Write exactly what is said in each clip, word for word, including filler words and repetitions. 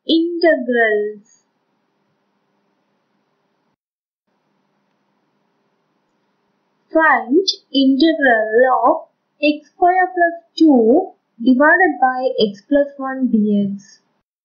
Integrals. Find integral of x square plus two divided by x plus one dx.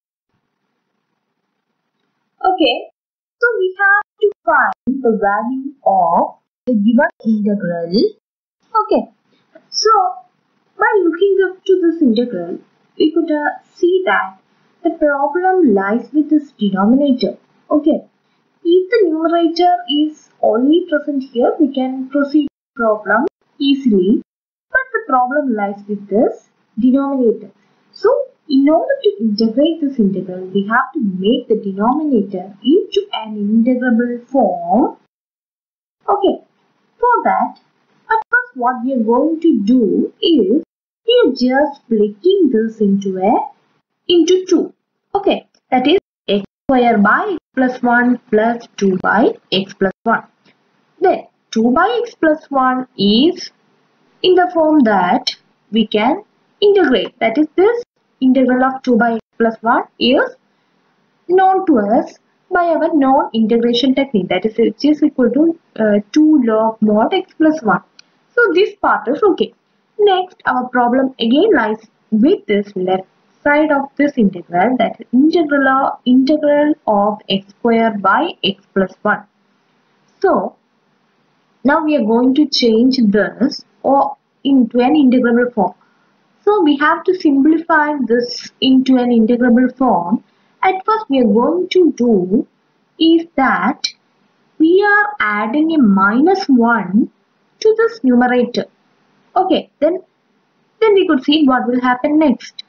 Okay, so we have to find the value of the given integral. Okay, so by looking up to this integral, we could uh, see that the problem lies with this denominator. Okay, if the numerator is only present here, we can proceed the problem easily. But the problem lies with this denominator. So, in order to integrate this integral, we have to make the denominator into an integrable form. Okay, for that, at first what we are going to do is we are just splitting this into a into two. Okay, that is x square by x plus one plus two by x plus one. Then two by x plus one is in the form that we can integrate. That is, this integral of two by x plus one is known to us by our known integration technique. That is, it is equal to uh, two log mod x plus one. So this part is okay. Next, our problem again lies with this left side of this integral, that is integral of, integral of x square by x plus one. So now we are going to change this or into an integrable form. So we have to simplify this into an integrable form. At first we are going to do is that we are adding a minus one to this numerator. Okay, then then we could see what will happen next.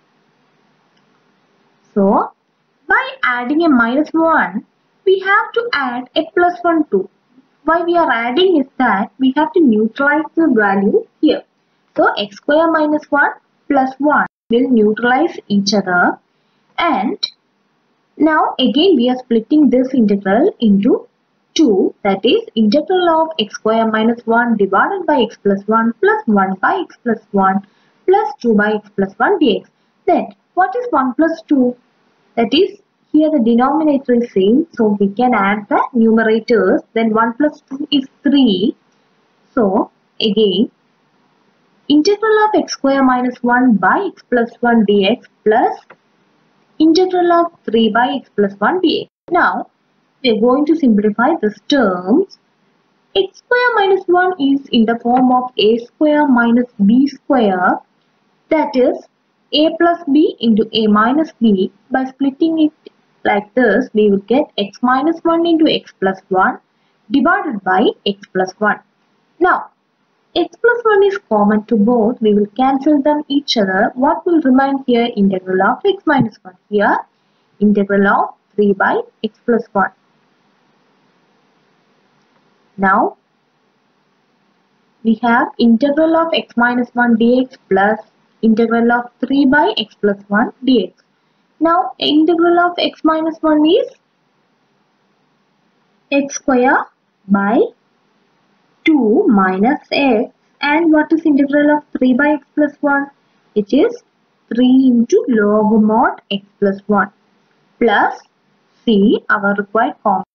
So by adding a minus one, we have to add a plus one too. Why we are adding is that we have to neutralize the value here. So x square minus one plus one will neutralize each other, and now again we are splitting this integral into two, that is integral of x square minus one divided by x plus one plus one by x plus one plus two by x plus one dx. Then what is one plus two? That is, here the denominator is same, so we can add the numerators. Then one plus two is three. So again, integral of x square minus one by x plus one dx plus integral of three by x plus one dx. Now we are going to simplify this terms. X square minus one is in the form of a square minus b square, that is a plus b into a minus b. By splitting it like this, we will get x minus one into x plus one divided by x plus one. Now, x plus one is common to both. We will cancel them each other. What will remain here? Integral of x minus one. Here, integral of three by x plus one. Now, we have integral of x minus one dx plus integral of three by x plus one dx. Now, integral of x minus one is x square by two minus x, and what is integral of three by x plus one? It is three into log mod x plus one plus c, our required